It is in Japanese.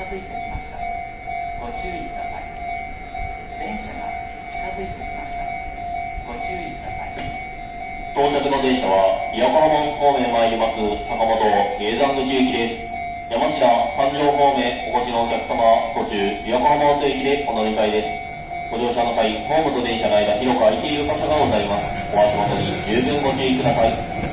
づいてきました。ご注意ください。電車が近づいてきました。ご注意ください。 到着の電車は横浜方面へ参ります坂本永山口駅です。山科三条方面お越しのお客様は途中横浜松駅でお乗り換えです。ご乗車の際、ホームと電車の間広く空いている箇所がございます。お足元に十分ご注意ください。